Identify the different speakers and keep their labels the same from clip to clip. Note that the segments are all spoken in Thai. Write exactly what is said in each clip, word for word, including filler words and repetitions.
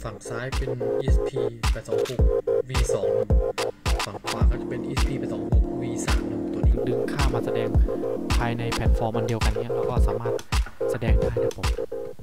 Speaker 1: ฝั่งซ้ายเป็น อี เอส พี แปดสองหก วี สอง ฝั่งขวาก็จะเป็น อี เอส พี แปดสองหก วี สาม ตัวนี้
Speaker 2: ดึงค่ามาแสดงภายในแพลตฟอร์มอันเดียวกันเนี้ยเราก็สามารถแสดงได้นะผม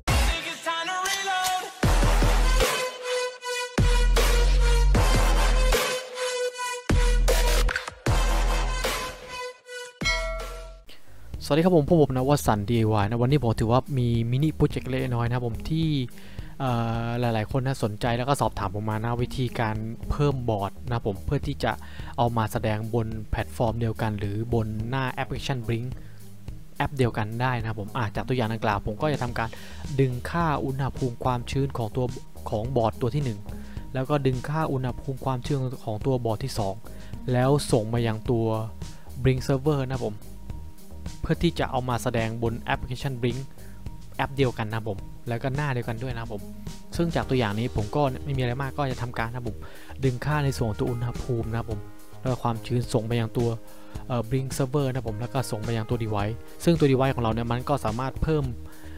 Speaker 2: สวัสดีครับผมพวกผมนะว่าสัน ดี ไอ วาย นะวันนี้ผมถือว่ามีมินิโปรเจกต์เล็กน้อยนะผมที่หลายๆคนนะสนใจแล้วก็สอบถามผมมานะวิธีการเพิ่มบอร์ดนะผมเพื่อที่จะเอามาแสดงบนแพลตฟอร์มเดียวกันหรือบนหน้าแอปพลิเคชัน Blink แอปเดียวกันได้นะผมอ่ะจากตัวอย่างดังกล่าวผมก็จะทำการดึงค่าอุณหภูมิความชื้นของตัวของบอร์ดตัวที่หนึ่งแล้วก็ดึงค่าอุณหภูมิความชื้นของตัวบอร์ดที่สองแล้วส่งมายังตัว Blink Server นะผมเพื่อที่จะเอามาแสดงบนแอปพลิเคชัน Blink แอปเดียวกันนะผมแล้วก็หน้าเดียวกันด้วยนะผมซึ่งจากตัวอย่างนี้ผมก็ไม่มีอะไรมากก็จะทำการนะผมดึงค่าในส่วนตัวอุณหภูมินะผมแล้วความชื้นส่งไปยังตัว Blink Server นะผมแล้วก็ส่งไปยังตัว device ซึ่งตัว device ของเราเนี่ยมันก็สามารถเพิ่ม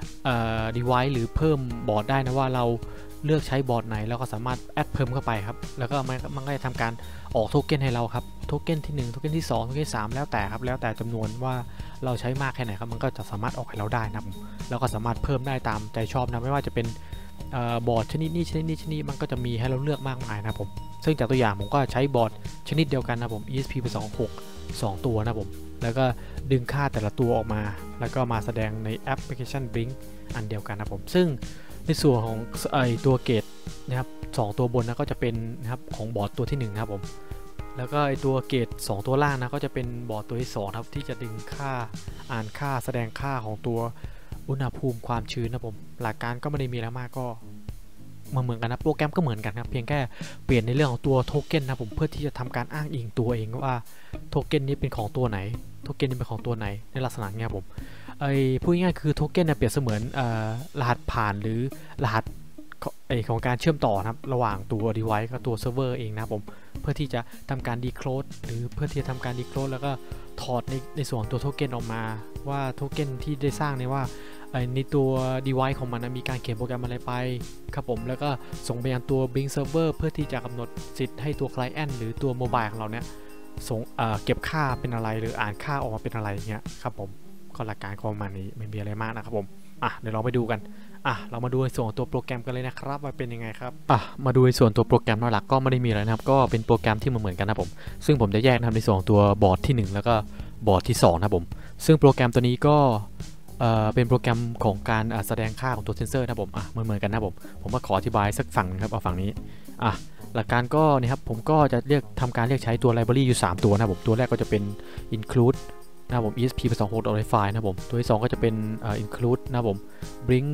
Speaker 2: device หรือเพิ่มบอร์ดได้นะว่าเราเลือกใช้บอร์ดไหนแล้วก็สามารถแอดเพิ่มเข้าไปครับแล้วก็มันก็จะทำการออกโทเก้นให้เราครับโทเก้นที่หนึ่งโทเก้นที่สองโทเก้นที่สามแล้วแต่ครับแล้วแต่จำนวนว่าเราใช้มากแค่ไหนครับมันก็จะสามารถออกให้เราได้นะแล้วก็สามารถเพิ่มได้ตามใจชอบนะไม่ว่าจะเป็นบอร์ดชนิดนี้ชนิดนี้ชนิดมันก็จะมีให้เราเลือกมากมายนะผมซึ่งจากตัวอย่างผมก็ใช้บอร์ดชนิดเดียวกันนะผม อี เอส พี แปดสองหก สองตัวนะผมแล้วก็ดึงค่าแต่ละตัวออกมาแล้วก็มาแสดงในแอปพลิเคชัน Blink อันเดียวกันนะผมซึ่งในส่วนของไอตัวเกตนะครับสองตัวบนนะก็จะเป็นนะครับของบอร์ดตัวที่หนึ่งนะครับผมแล้วก็ไอตัวเกตสองตัวล่างนะก็จะเป็นบอร์ดตัวที่สองครับที่จะดึงค่าอ่านค่าแสดงค่าของตัวอุณหภูมิความชื้นนะผมหลักการก็ไม่ได้มีอะไรมากก็เหมือนกันนะโปรแกรมก็เหมือนกันครับเพียงแค่เปลี่ยนในเรื่องของตัวโทเก้นนะผมเพื่อที่จะทำการอ้างอิงตัวเองว่าโทเก้นนี้เป็นของตัวไหนโทเก้นนี้เป็นของตัวไหนในลักษณะนี้ผมไอพูดง่ายๆคือโทเก้นเนี่ยเปรียบเสมือนรหัสผ่านหรือรหัสไอของการเชื่อมต่อนะครับระหว่างตัว device กับตัวเซิร์ฟเวอร์เองนะผมเพื่อที่จะทำการ decode หรือเพื่อที่จะทำการ decode แล้วก็ถอดในในส่วนตัวโทเก้นออกมาว่าโทเก้นที่ได้สร้างในว่าในตัว device ของมันนะมีการเขียนโปรแกรมอะไรไปครับผมแล้วก็ส่งไปยังตัว Blink Server เพื่อที่จะกำหนดสิทธิ์ให้ตัว Client หรือตัวโมบายของเราเนี่ยส่งเอ่อเก็บค่าเป็นอะไรหรืออ่านค่าออกมาเป็นอะไรเงี้ยครับผมก็หลักการก็ประมาณนี้ไม่มีอะไรมากนะครับผมอ่ะเดี๋ยวเราไปดูกันอ่ะเรามาดูในส่วนของตัวโปรแกรมกันเลยนะครับว่าเป็นยังไงครับอ่ะมาดูในส่วนตัวโปรแกรมหลักก็ไม่ได้มีอะไรนะครับก็เป็นโปรแกรมที่เหมือนกันนะผมซึ่งผมจะแยกทำในส่วนของตัวบอร์ดที่หนึ่งแล้วก็บอร์ดที่สองนะผมซึ่งโปรแกรมตัวนี้ก็เอ่อเป็นโปรแกรมของการแสดงค่าของตัวเซนเซอร์นะผมอ่ะเหมือนๆกันนะผมผมก็ขออธิบายสักฝั่งครับเอาฝั่งนี้อ่ะหลักการก็นี่ครับผมก็จะเรียกทำการเรียกใช้ตัว library อยู่สามตัวนะผมตัวแรกก็จะเป็น include นะผม อี เอส พี แปดสองหก Modify นะผมตัวที่สองก็จะเป็น include นะผม Blink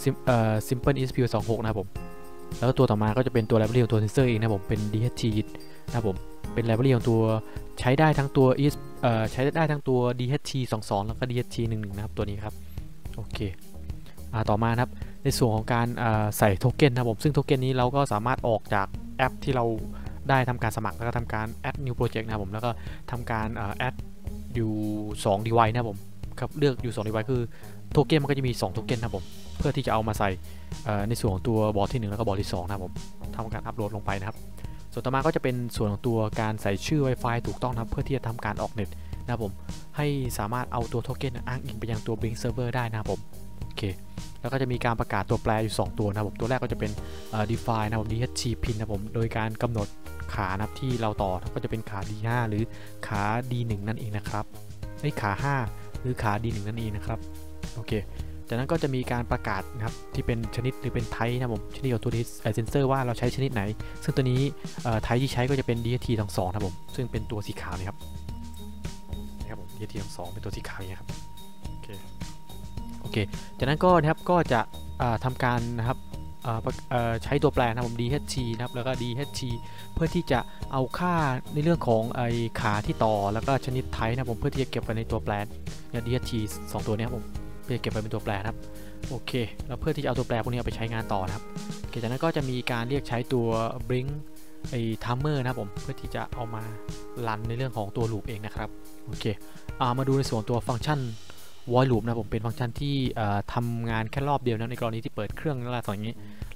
Speaker 2: simple อี เอส พี แปดสองหกนะผมแล้วตัวต่อมาก็จะเป็นตัว library ของตัว sensor เองนะผมเป็น ดี เอช ที นะผมเป็น library ของตัวใช้ได้ทั้งตัว เอ่อใช้ได้ทั้งตัว ดี เอช ที สองสิบสองแล้วก็ ดี เอช ที สิบเอ็ดนะครับตัวนี้ครับโอเคอ่าต่อมานะครับในส่วนของการใส่โทเก้นนะผมซึ่งโทเก้นนี้เราก็สามารถออกจากแอปที่เราได้ทำการสมัครแล้วก็ทำการ add new project นะผมแล้วก็ทำการ add อยู่สอง device นะผมครับเลือกอยู่สอง device คือโทเก้นมันก็จะมีสองโทเก้นนะผมเพื่อที่จะเอามาใส่ในส่วนของตัวบอร์ดที่หนึ่งแล้วก็บอร์ดที่สองนะผมทำการอัปโหลดลงไปนะครับส่วนต่อมาก็จะเป็นส่วนของตัวการใส่ชื่อ Wi-Fi ถูกต้องนะเพื่อที่จะทำการออกเน็ตนะผมให้สามารถเอาตัวโทเก้นอ้างอิงไปยังตัว Blink Server ได้นะผมโอเคแล้วก็จะมีการประกาศตัวแปรอยู่สองตัวนะผมตัวแรกก็จะเป็น define นะผม ดี เอช ที pin นะผมโดยการกำหนดขานะที่เราต่อก็จะเป็นขา ดี ห้า หรือขา ดี หนึ่ง นั่นเองนะครับไอ้ขา ห้า หรือขา ดี หนึ่ง นั่นเองนะครับโอเคจากนั้นก็จะมีการประกาศนะครับที่เป็นชนิดหรือเป็นไทป์นะผมชนิดของตัวเซนเซอร์ว่าเราใช้ชนิดไหนซึ่งตัวนี้ไทป์ที่ใช้ก็จะเป็น ดี เอช ที สองสิบสองนะผมซึ่งเป็นตัวสีขาวนี่ครับนะครับผม ดี เอช ที สองสิบสองเป็นตัวสีขาวนี่ครับโอเคโอเคจากนั้นก็นะครับก็จะทำการนะครับใช้ตัวแปรนะผม ดี เอช ที นะครับแล้วก็ ดี เอช ที เพื่อที่จะเอาค่าในเรื่องของไอขาที่ต่อแล้วก็ชนิดไทป์นะผมเพื่อที่จะเก็บไว้ในตัวแปรเนี่ย ดี เอช ที สองตัวนี้ผมเพื่อเก็บไว้เป็นตัวแปรนะครับโอเคแล้วเพื่อที่จะเอาตัวแปรพวกนี้ไปใช้งานต่อนะครับโอเคจากนั้นก็จะมีการเรียกใช้ตัว Blink ไอ้ timer นะครับผมเพื่อที่จะเอามารันในเรื่องของตัว loop เองนะครับโอเคอ่ามาดูในส่วนตัวฟังก์ชัน void loop นะผมเป็นฟังก์ชันที่ทำงานแค่รอบเดียวนะในกรณีที่เปิดเครื่องลักษณะอย่างนี้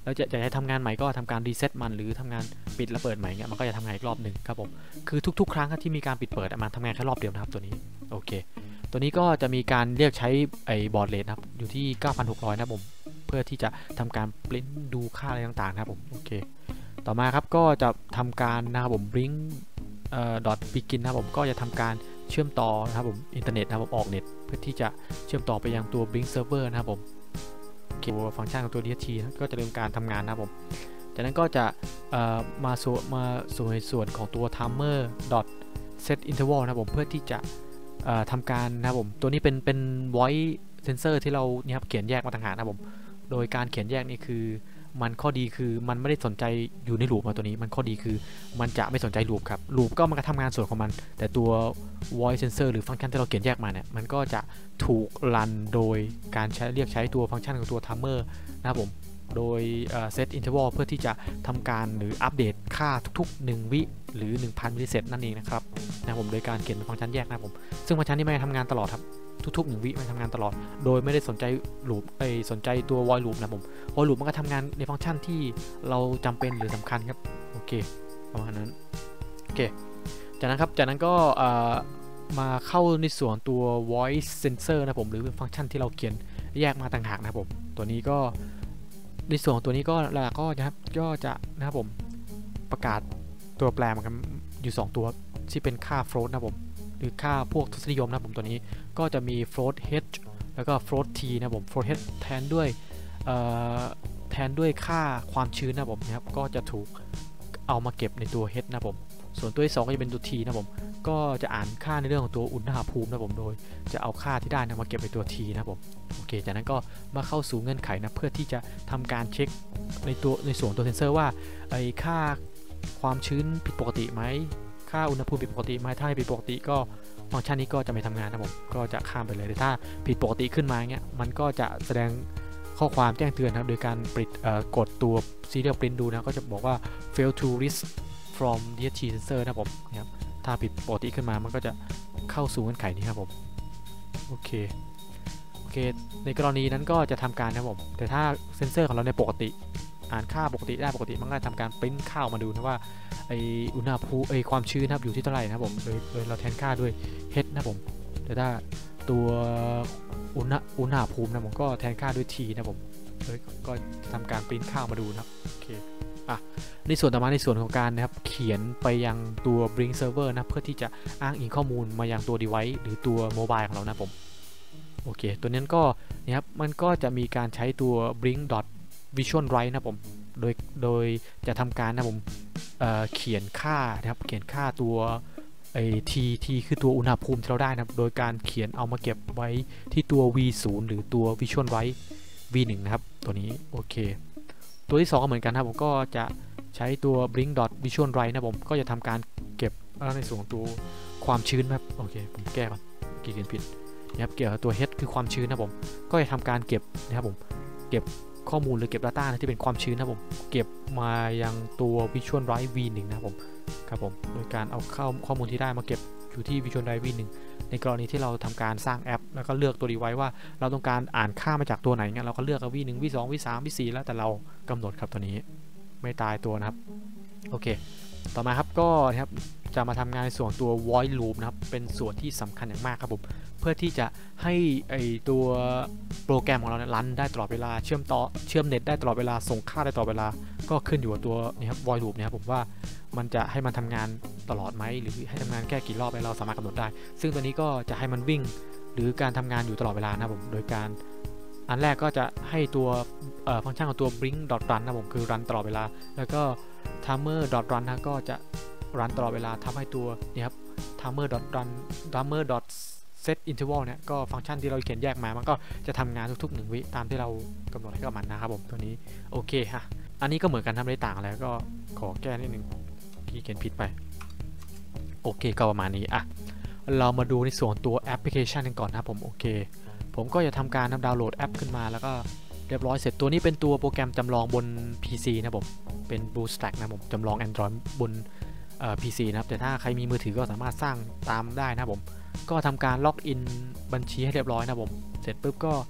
Speaker 2: แล้วจะจะให้ทำงานใหม่ก็ทำการรีเซ็ตมันหรือทำงานปิดและเปิดใหม่เงี้ยมันก็จะทำงานอีกรอบหนึ่งครับผมคือทุกๆครั้งที่มีการปิดเปิดมันทำงานแค่รอบเดียวนะครับตัวนี้โอเคตัวนี้ก็จะมีการเรียกใช้ไอ้บอร์ดเรทนะครับอยู่ที่ เก้าพันหกร้อย นะครับผมเพื่อที่จะทำการปริ้นดูค่าอะไรต่างๆนะครับผมโอเคต่อมาครับก็จะทำการนะครับผม bring เอ่อ dot begin นะครับผมก็จะทำการเชื่อมต่อนะครับผมอินเทอร์เน็ตนะครับผมออกเน็ตเพื่อที่จะเชื่อมต่อไปยังตัว Blink Server นะครับผมตัวฟังก์ชันของตัว ดี เอส ที ก็จะเริ่มการทำงานนะครับผมจากนั้นก็จะมาสู่มาสู่ในส่วนของตัว timer dot set interval นะครับผมเพื่อที่จะทำการนะครับผมตัวนี้เป็นเป็น voice sensor ที่เราเนี่ยครับเขียนแยกมาต่างหากนะครับผมโดยการเขียนแยกนี่คือมันข้อดีคือมันไม่ได้สนใจอยู่ในลูปมาตัวนี้มันข้อดีคือมันจะไม่สนใจลูปครับลูปก็มันก็ทำงานส่วนของมันแต่ตัว voice sensor หรือฟังก์ชันที่เราเขียนแยกมาเนี่ยมันก็จะถูกรันโดยการใช้เรียกใช้ตัวฟังก์ชันของตัว timer นะครับผมโดย set interval เพื่อที่จะทำการหรืออัปเดตค่าทุกๆหนึ่งวิหรือ หนึ่งพัน มิลลิเซกนั่นเองนะครับนะผมโดยการเขียนเป็นฟังก์ชันแยกนะครับผมซึ่งฟังก์ชันนี้ไม่ทำงานตลอดครับทุกๆหนึ่งวิมันทำงานตลอดโดยไม่ได้สนใจลูปไอสนใจตัว void loop นะผม void loop มันก็ทำงานในฟังก์ชันที่เราจำเป็นหรือสำคัญครับโอเคประมาณนั้นโอเคจากนั้นครับจากนั้นก็มาเข้าในส่วนตัว voice sensor นะผมหรือเป็นฟังก์ชันที่เราเขียนแยกมาต่างหากนะครับผมตัวนี้ก็ในส่วนของตัวนี้ก็แล้วก็นะครับก็จะนะครับผมประกาศตัวแปรมันกันอยู่สองตัวที่เป็นค่า float นะผมหรือค่าพวกทศนิยมนะผมตัวนี้ก็จะมี float h แล้วก็ float t นะผม float h แทนด้วยแทนด้วยค่าความชื้นนะผมนะครับก็จะถูกเอามาเก็บในตัว h นะผมส่วนตัวที่สองก็จะเป็นตัว t นะผมก็จะอ่านค่าในเรื่องของตัวอุณหภูมินะผมโดยจะเอาค่าที่ได้นะมาเก็บในตัว t นะผมโอเคจากนั้นก็มาเข้าสู่เงื่อนไขนะเพื่อที่จะทำการเช็คในตัวในส่วนตัวเซนเซอร์ว่าไอ้ค่าความชื้นผิดปกติไหมค่าอุณหภูมิผิดปกติไหมถ้าผิดปกติก็ฟังก์ชันนี้ก็จะไม่ทำงานนะผมก็จะข้ามไปเลยแต่ถ้าผิดปกติขึ้นมาเงี้ยมันก็จะแสดงข้อความแจ้งเตือนครับโดยการปิดกดตัว serial print ดูนะก็จะบอกว่า fail to read from ดี เอส ที sensor นะผมนะครับถ้าผิดปกติขึ้นมามันก็จะเข้าสู่เงื่อนไขนี้ครับผมโอเคโอเคในกรณีนั้นก็จะทำการนะผมแต่ถ้าเซนเซอร์ของเราในปกติอ่านค่าปกติได้ปกติมันก็จะทำการปริ้นค่ามาดูนะว่าไออุณหภูมิไอความชื้นนะครับอยู่ที่เท่าไหร่นะผมโดยโดยเราแทนค่าด้วย h นะผมแต่ถ้าตัวอุณหอุณหภูมินะผมก็แทนค่าด้วย t นะผมโดยก็ทำการปริ้นค่ามาดูนะครับโอเคอ่ะในส่วนต่อมาในส่วนของการนะครับเขียนไปยังตัว Blink Server นะเพื่อที่จะอ้างอิงข้อมูลมายังตัว device หรือตัวโมบายของเรานะผมโอเคตัวนั้นก็นะครับมันก็จะมีการใช้ตัว blink dot visual write นะผมโดยโดยจะทำการนะผม เอ่อ เขียนค่านะครับเขียนค่าตัวไอ้ t t คือตัวอุณหภูมิที่เราได้นะโดยการเขียนเอามาเก็บไว้ที่ตัว v ศูนย์หรือตัว visual write v หนึ่งนะครับตัวนี้โอเคตัวที่สองก็เหมือนกันครับผมก็จะใช้ตัว blink dot visual write นะผมก็จะทำการเก็บในส่วนของตัวความชื้นครับโอเคผมแก้ก่อนเขียนผิดนะครับเกี่ยวกับตัว h คือความชื้นนะผมก็จะทำการเก็บนะครับผมเก็บข้อมูลหรือเก็บ Data นะที่เป็นความชื้นนะผมเก็บมายังตัว visual write วี หนึ่ง นะครับผมครับผมโดยการเอาเข้าข้อมูลที่ได้มาเก็บอยู่ที่ visual write วี หนึ่ง ในกรณีที่เราทำการสร้างแอปแล้วก็เลือกตัว device ว่าเราต้องการอ่านค่ามาจากตัวไหนงั้นเราก็เลือก วี หนึ่ง วี สอง วี สาม วี สี่ แล้วแต่เรากำหนดครับตัวนี้ไม่ตายตัวนะครับโอเคต่อมาครับก็นะครับจะมาทำงานในส่วนตัว void loop นะครับเป็นส่วนที่สำคัญอย่างมากครับผมเพื่อที่จะให้ไอตัวโปรแกรมของเราเนี่ยรันได้ตลอดเวลาเชื่อมต่อเชื่อมเน็ตได้ตลอดเวลาส่งค่าได้ตลอดเวลาก็ขึ้นอยู่กับตัวนี่ครับ void loop นะครับผมว่ามันจะให้มันทำงานตลอดไหมหรือให้ทำงานแค่กี่รอบเราสามารถกำหนดได้ซึ่งตัวนี้ก็จะให้มันวิ่งหรือการทำงานอยู่ตลอดเวลานะผมโดยการอันแรกก็จะให้ตัวฟังก์ชันของตัว blink dot run นะผมคือรันตลอดเวลาแล้วก็ timer dot run นะก็จะรันตลอดเวลาทำให้ตัวนี่ครับ timer dot run timer dot set interval เนี่ยก็ฟังก์ชันที่เราเขียนแยกมามันก็จะทำงานทุกๆหนึ่งวิตามที่เรากำหนดให้กับมันนะครับผมตัวนี้โอเคฮะอันนี้ก็เหมือนกันทำได้ต่างแล้วก็ขอแก้นิดนึงที่เขียนผิดไปโอเคก็ประมาณนี้อ่ะเรามาดูในส่วนตัวแอปพลิเคชันกันก่อนนะครับผมโอเคผมก็จะทำการดาวน์โหลดแอปขึ้นมาแล้วก็เรียบร้อยเสร็จตัวนี้เป็นตัวโปรแกรมจำลองบน พี ซี นะผมเป็น Bluestack นะผมจำลอง Android บนเอ่อ พี ซี นะครับแต่ถ้าใครมีมือถือก็สามารถสร้างตามได้นะผมก็ทำการล็อกอินบัญชีให้เรียบร้อยนะผมเสร็จปุ๊บก็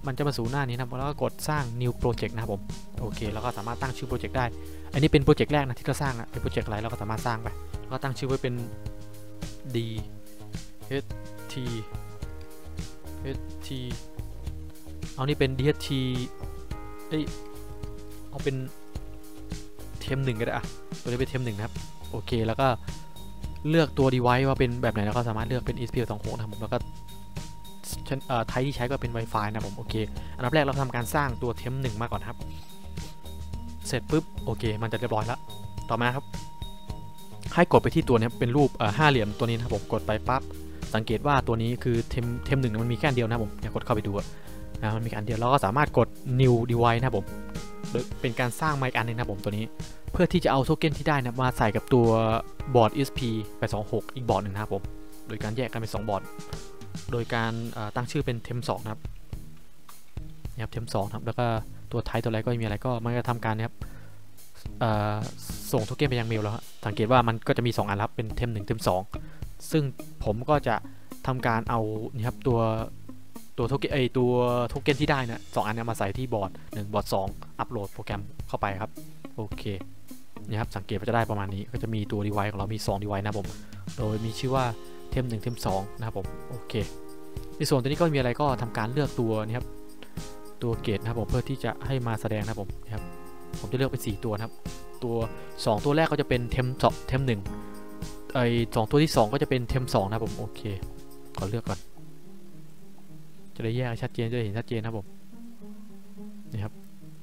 Speaker 2: มันจะมาสู่หน้านี้นะแล้วก็กดสร้าง new project นะครับผมโอเคแล้วก็สามารถตั้งชื่อโปรเจกต์ได้อันนี้เป็นโปรเจกต์แรกนะที่เราสร้างนะเป็นโปรเจกต์อะไรเราก็สามารถสร้างไปแล้วก็ตั้งชื่อไว้เป็น d h t h t เอานี่เป็น d h t เอ้ยเอาเป็นเทมหนึ่งก็ได้อะตัวนี้เป็นเทมหนึ่งนะครับโอเคแล้วก็เลือกตัว device ว่าเป็นแบบไหนแล้วก็สามารถเลือกเป็น อี เอส พี สองหกนะครับผมแล้วก็ไทป์ที่ใช้ก็เป็น Wi-Fi นะผมโอเคอันดับแรกเราทำการสร้างตัวเทมหนึ่งมาก่อนครับเสร็จปุ๊บโอเคมันจะเรียบร้อยแล้วต่อมาครับให้กดไปที่ตัวนี้เป็นรูปห้าเหลี่ยมตัวนี้นะครับผมกดไปปั๊บสังเกตว่าตัวนี้คือเทมเทมหนึ่งมันมีแค่อันเดียวนะผมอยากกดเข้าไปดูนะมันมีอันเดียวเราก็สามารถกด new device นะครับผมโดยเป็นการสร้างไมค์อันนึงนะผมตัวนี้เพื่อที่จะเอาโทเค็นที่ได้นะมาใส่กับตัวบอร์ด อี เอส พี แปดสองหกอีกบอร์ดหนึ่งนะครับผมโดยการแยกกันเป็นสองบอร์ดโดยการตั้งชื่อเป็นเทมสองนะครับนะครับเทมสองครับแล้วก็ตัวไทป์ตัวอะไรก็มีอะไรก็มันจะทำการนะครับส่งโทเค็นไปยังเมลแล้วสังเกตว่ามันก็จะมีสองอันครับเป็นเทมหนึ่งเทมสองซึ่งผมก็จะทำการเอานี่ครับตัวตัวโทเค็นไอตัวโทเค็นที่ได้นะสองอันนี้มาใส่ที่บอร์ดหนึ่งบอร์ดสองอัปโหลดโปรแกรมเข้าไปครับโอเคนี่ครับสังเกตว่าจะได้ประมาณนี้ก็จะมีตัว device ของเรามีสอง device นะผมโดยมีชื่อว่าเทมหนึ่งเทมสองนะครับผมโอเคในส่วนตัวนี้ก็มีอะไรก็ทำการเลือกตัวนี่ครับตัวเกตนะครับผมเพื่อที่จะให้มาแสดงนะครับผมนะครับผมจะเลือกเป็นสี่ตัวนะครับตัวสองตัวแรกก็จะเป็นเทมสองเทมหนึ่งไอสองตัวที่สองก็จะเป็นเทมสองนะครับผมโอเคขอเลือกก่อนจะได้แยกชัดเจนจะได้เห็นชัดเจนนะครับผมนี่ครับ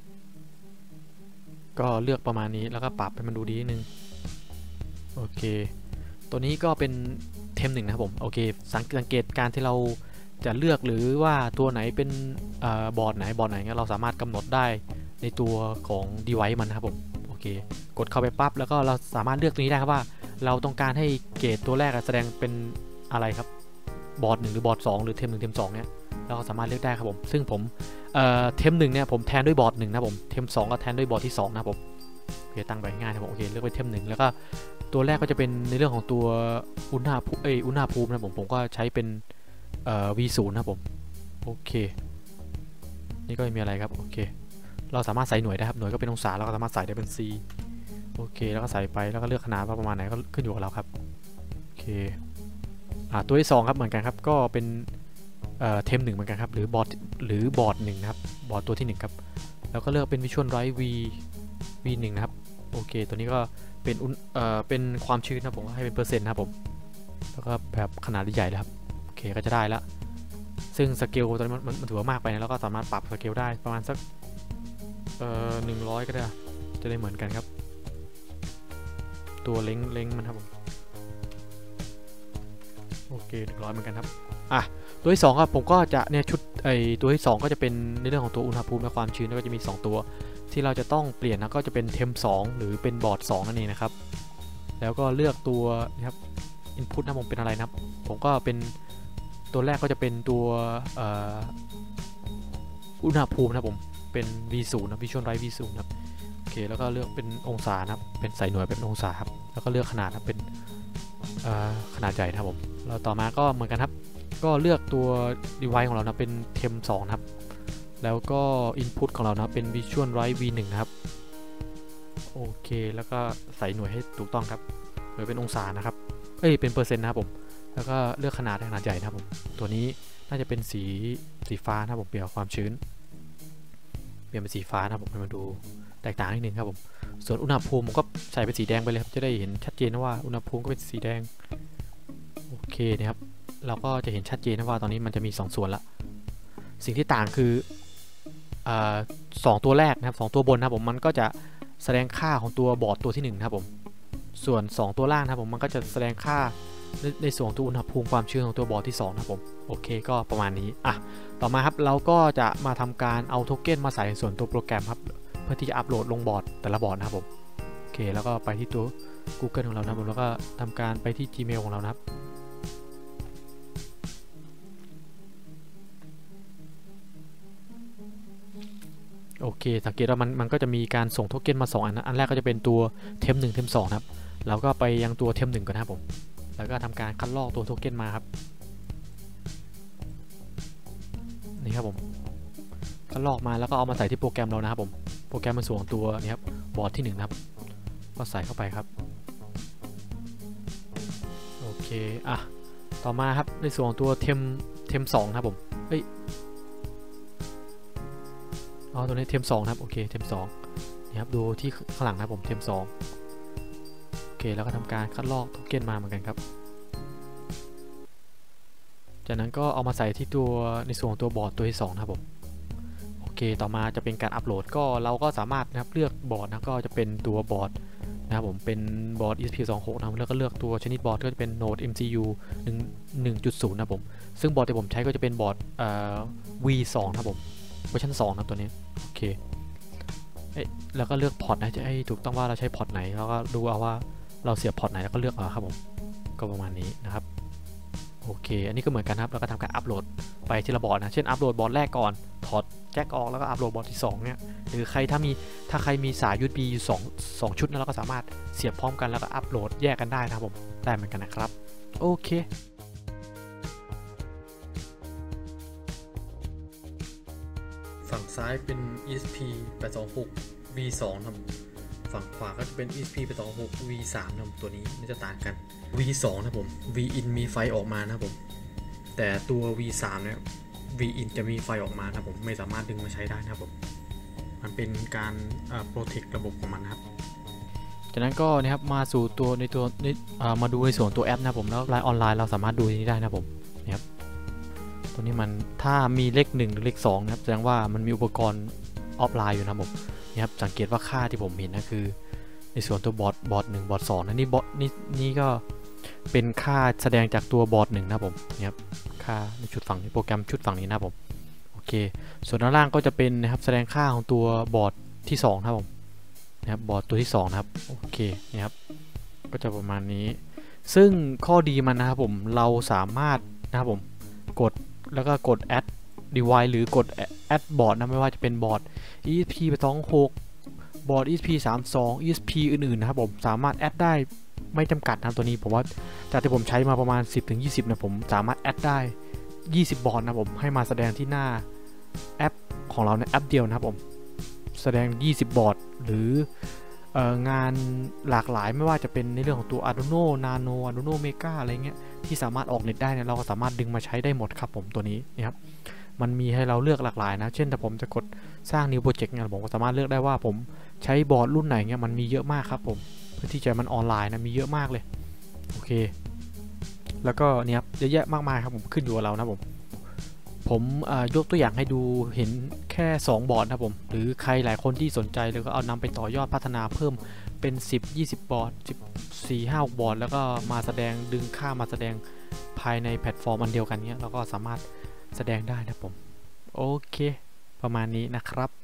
Speaker 2: ก็เลือกประมาณนี้แล้วก็ปรับให้มันดูดีนิดนึงโอเคตัวนี้ก็เป็นเทมหนึ่งนะครับผมโอเคสังเกตการที่เราจะเลือกหรือว่าตัวไหนเป็นบอร์ดไหนบอร์ดไหนเราสามารถกำหนดได้ในตัวของ device มันนะครับผมโอเคกดเข้าไปปั๊บแล้วก็เราสามารถเลือกตรงนี้ได้ครับว่าเราต้องการให้เกรดตัวแรกแสดงเป็นอะไรครับบอร์ดหนึ่งหรือบอร์ดสองหรือเทมหนึ่งเทมสองเนี่ยเราก็สามารถเลือกได้ครับผมซึ่งผมเอ่อเทมหนึ่งเนี่ยผมแทนด้วยบอร์ดหนึ่งนะผมเทมสองก็แทนด้วยบอร์ดที่สองนะผมโอเคตั้งไปง่ายนะผมโอเคเลือกไปเทมหนึ่งแล้วก็ตัวแรกก็จะเป็นในเรื่องของตัวอุณหภูมิเอออุณหภูมินะผมผมก็ใช้เป็นเอ่อ วี ศูนย์ นะผมโอเคนี่ก็ไม่มีอะไรครับโอเคเราสามารถใส่หน่วยได้ครับหน่วยก็เป็นองศาเราก็สามารถใส่ได้เป็น C โอเคแล้วก็ใส่ไปแล้วก็เลือกขนาดว่าประมาณไหนก็ขึ้นอยู่กับเราครับโอเคอ่าตัวที่สองครับเหมือนกันครับก็เป็นเอ่อเทมหนึ่งเหมือนกันครับหรือบอร์ดหรือบอร์ดหนึ่งนะครับบอร์ดตัวที่หนึ่งครับแล้วก็เลือกเป็น Visual Write V วี หนึ่ง นะครับโอเคตัวนี้ก็เป็นเอ่อเป็นความชื้นนะผมให้เป็นเปอร์เซ็นต์นะครับผมแล้วก็แบบขนาดใหญ่เลยครับโอเคก็จะได้แล้วซึ่งสเกลตอนนี้มันถือว่ามากไปนะแล้วก็สามารถปรับสเกลได้ประมาณสักเอ่อหนึ่งร้อยก็ได้จะได้เหมือนกันครับตัวเล้งเล้งมันครับผมโอเคหนึ่งร้อยเหมือนกันครับอ่ะตัวที่สองครับผมก็จะเนี่ยชุดไอตัวที่สองก็จะเป็นในเรื่องของตัวอุณหภูมิและความชื้นแล้วก็จะมีสองตัวที่เราจะต้องเปลี่ยนนะก็จะเป็นเทมสองหรือเป็นบอร์ดสองนั่นเองนะครับแล้วก็เลือกตัวนะครับ input นะผมเป็นอะไรนะครับผมก็เป็นตัวแรกก็จะเป็นตัวอุณหภูมินะผมเป็น วี ศูนย์ นะ Visual Write วี ศูนย์ ครับโอเคแล้วก็เลือกเป็นองศานะครับเป็นใส่หน่วยเป็นองศาครับแล้วก็เลือกขนาดนะเป็นขนาดใหญ่นะครับผมแล้วต่อมาก็เหมือนกันครับก็เลือกตัว device ของเรานะเป็นเทมสองนะครับแล้วก็ input ของเรานะเป็น Visual Write วี หนึ่ง นะครับโอเคแล้วก็ใส่หน่วยให้ถูกต้องครับหน่วยเป็นองศานะครับเอ้ยเป็นเปอร์เซ็นต์นะครับผมแล้วก็เลือกขนาดขนาดใหญ่นะครับผมตัวนี้น่าจะเป็นสีสีฟ้านะครับผมเปลี่ยนความชื้นเปลี่ยนเป็นสีฟ้านะครับผมให้มาดูแตกต่างนิดนึงครับผมส่วนอุณหภูมิผมก็ใส่เป็นสีแดงไปเลยครับจะได้เห็นชัดเจนนะว่าอุณหภูมิก็เป็นสีแดงโอเคนะครับเราก็จะเห็นชัดเจนนะว่าตอนนี้มันจะมีสองส่วนละสิ่งที่ต่างคือสองตัวแรกนะครับสองตัวบนนะครับผมมันก็จะแสดงค่าของตัวบอร์ดตัวที่หนึ่งนะครับผมส่วนสองตัวล่างนะครับผมมันก็จะแสดงค่าในในส่วนตัวอุณหภูมิความชื้นของตัวบอร์ดที่สองนะครับผมโอเคก็ประมาณนี้อ่ะต่อมาครับเราก็จะมาทำการเอาโทเค็นมาใส่ในส่วนตัวโปรแกรมครับเพื่อที่จะอัปโหลดลงบอร์ดแต่ละบอร์ดนะครับผมโอเคแล้วก็ไปที่ตัว Google ของเรานะผมแล้วก็ทำการไปที่ Gmail ของเรานะครับโอเคสังเกตว่ามันมันก็จะมีการส่งโทเค็นมาสองอันนะอันแรกก็จะเป็นตัวเทมหนึ่งเทมสองครับเราก็ไปยังตัวเทมหนึ่งก่อนนะครับผมแล้วก็ทำการคัดลอกตัวโทเค็นมาครับนี่ครับผมก็ลอกมาแล้วก็เอามาใส่ที่โปรแกรมเรานะครับผมโปรแกรมมันส่วนตัวนี่ครับบอร์ดที่หนึ่งนะครับก็ใส่เข้าไปครับโอเคอ่ะต่อมาครับในส่วนของตัวเทมเทมสองครับผมเฮ้ยอ๋อตัวนี้เทมสองครับโอเคเทมสองนี่ครับดูที่ข้างหลังนะครับผมเทมสองโอเคแล้วก็ทำการคัดลอกโทเก้นมาเหมือนกันครับจากนั้นก็เอามาใส่ที่ตัวในส่วนของตัวบอร์ดตัวที่สองนะครับผมโอเคต่อมาจะเป็นการอัปโหลดก็เราก็สามารถนะครับเลือกบอร์ดนะก็จะเป็นตัวบอร์ดนะครับผมเป็นบอร์ด อี เอส พี สองสิบหกนะครับแล้วก็เลือกตัวชนิดบอร์ดก็จะเป็น Node เอ็ม ซี ยู หนึ่ง หนึ่งจุดศูนย์ นะครับผมซึ่งบอร์ดที่ผมใช้ก็จะเป็นบอร์ดเอ่อ วี สอง นะครับผมเวอร์ชันสองนะตัวนี้โอเคเอ๊ะแล้วก็เลือกพอร์ตนะจะให้ถูกต้องว่าเราใช้พอร์ตไหนแล้วก็ดูเอาว่าเราเสียบพอร์ตไหนแล้วก็เลือกเอาครับผมก็ประมาณนี้นะครับโอเคอันนี้ก็เหมือนกันครับแล้วก็ทำการอัปโหลดไปที่ระบอร์ดนะเช่นอัปโหลดบอร์ดแรกก่อนถอดแจ็คออกแล้วก็อัปโหลดบอร์ดที่สองเนี่ยหรือใครถ้ามีถ้าใครมีสาย ยู เอส บี อยู่สอง สองชุดนะเราก็สามารถเสียบพร้อมกันแล้วก็อัปโหลดแยกกันได้นะครับผมได้เหมือนกันนะครับโอเค
Speaker 1: ฝั่งซ้ายเป็น อี เอส พี แปดสองหก วี สอง ครับฝั่งขวาก็จะเป็น อี เอส พี แปดสองหก วี สาม นะครับตัวนี้น่าจะต่างกัน วี สอง นะครับผม V in มีไฟออกมานะครับผมแต่ตัว วี สาม เนี่ย V in จะมีไฟออกมานะครับผมไม่สามารถดึงมาใช้ได้นะครับผมมันเป็นการโปรเทคระบบของมันนะครับ
Speaker 2: จากนั้นก็นะครับมาสู่ตัวในตัวนี้มาดูในส่วนตัวแอปนะผมแล้วไลน์ออนไลน์เราสามารถดูนี้ได้นะผมนะครับตัวนี้มันถ้ามีเลขหนึ่งหรือเลขสองนะครับแสดงว่ามันมีอุปกรณ์ออฟไลน์อยู่นะผมนะครับสังเกตว่าค่าที่ผมเห็นนะคือในส่วนตัวบอร์ดบอร์ดหนึ่งบอร์ดสองนะนี่บอร์ดนี่นี่ก็เป็นค่าแสดงจากตัวบอร์ดหนึ่งนะผมนะครับค่าในชุดฝั่งนี้โปรแกรมชุดฝั่งนี้นะผมโอเคส่วนด้านล่างก็จะเป็นนะครับแสดงค่าของตัวบอร์ดที่สองครับผมนะครับบอร์ดตัวที่สองนะครับโอเคนะครับก็จะประมาณนี้ซึ่งข้อดีมันนะครับผมเราสามารถนะครับผมกดแล้วก็กด add device หรือกด add board นะไม่ว่าจะเป็นบอร์ด อี เอส พี แปดสองหกบอร์ด อี เอส พี สามสิบสอง อี เอส พี อื่นๆนะครับผมสามารถแอดได้ไม่จำกัดนะตัวนี้ผมว่าจากที่ผมใช้มาประมาณ สิบถึงยี่สิบ นะผมสามารถแอดได้ยี่สิบบอร์ดนะผมให้มาแสดงที่หน้าแอปของเราในแอปเดียวนะครับผมแสดงยี่สิบบอร์ดหรือ เอ่องานหลากหลายไม่ว่าจะเป็นในเรื่องของตัว Arduino Nano Arduino Mega อะไรเงี้ยที่สามารถออกเน็ตได้เนี่ยเราก็สามารถดึงมาใช้ได้หมดครับผมตัวนี้นะครับมันมีให้เราเลือกหลากหลายนะเช่นถ้าผมจะกดสร้าง New Project เนี่ยผมก็สามารถเลือกได้ว่าผมใช้บอร์ดรุ่นไหนเงี้ยมันมีเยอะมากครับผมเพื่อที่จะมันออนไลน์นะมีเยอะมากเลยโอเคแล้วก็เนี่ยครับเยอะแยะมากมายครับผมขึ้นอยู่กับเรานะผมผมยกตัวอย่างให้ดูเห็นแค่สองบอร์ดนะผมหรือใครหลายคนที่สนใจเลยก็เอานำไปต่อยอดพัฒนาเพิ่มเป็นสิบ ยี่สิบบอร์ดสิบสี่ ห้า บอร์ดแล้วก็มาแสดงดึงค่ามาแสดงภายในแพลตฟอร์มอันเดียวกันเนี้ยแล้วก็สามารถแสดงได้นะผมโอเคประมาณนี้นะครับ